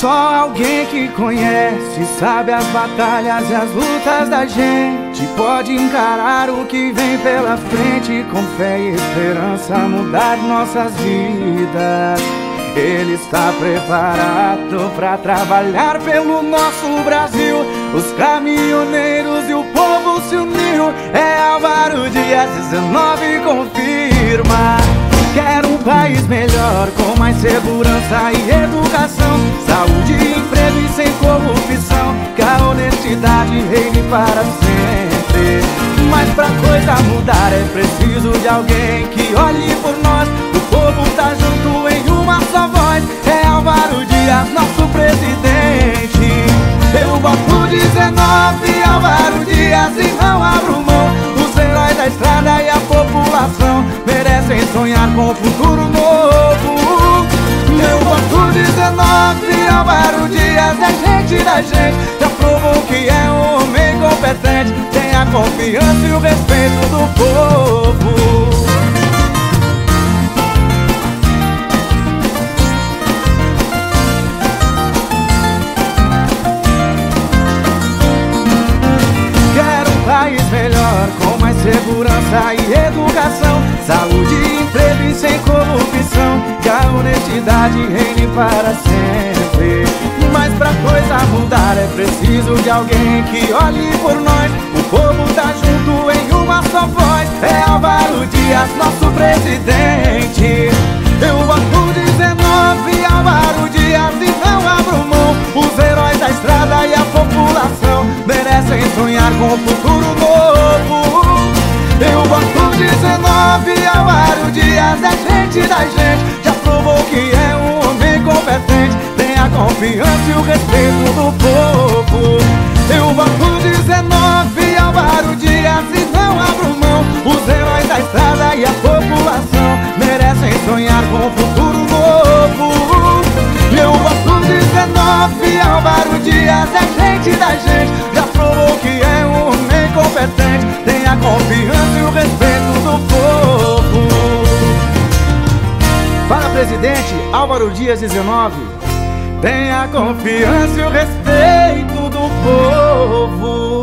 Só alguém que conhece, sabe as batalhas e as lutas da gente pode encarar o que vem pela frente com fé e esperança, mudar nossas vidas. Ele está preparado para trabalhar pelo nosso Brasil. Os caminhoneiros e o povo se uniram. É Álvaro Dias 19 confirma. Quero um país melhor, com mais segurança e educação, saúde, emprego e sem corrupção, que a honestidade reine para sempre. Mas pra coisa mudar é preciso de alguém que olhe por nós. O povo tá junto em uma só voz. É Álvaro Dias, nosso presidente. Eu boto 19, Álvaro Dias, e não abro mão. Os heróis da estrada e a população merecem sonhar com um futuro novo. Eu boto 19, Álvaro Dias, é gente da gente. Já provou que é um homem competente, tem a confiança e o respeito do povo. País melhor, com mais segurança e educação, saúde, emprego e sem corrupção, que a honestidade reine para sempre. Mas pra coisa mudar é preciso de alguém que olhe por nós. O povo tá junto em uma só voz. É Álvaro Dias, nosso presidente. Eu boto 19, Álvaro Dias, e não abro mão. Os heróis da estrada e a população merecem sonhar com um futuro novo. Eu boto 19, Álvaro Dias, é gente da gente. Já provou que é um homem competente, tem a confiança e o respeito do povo. Eu boto 19, Álvaro Dias, e não abro mão. Os heróis da estrada e a população merecem sonhar com um futuro novo. Eu boto 19, Álvaro Dias, é gente da gente. Já provou que é um homem competente, tem a confiança e o respeito do povo. Para presidente, Álvaro Dias 19, tem a confiança e o respeito do povo.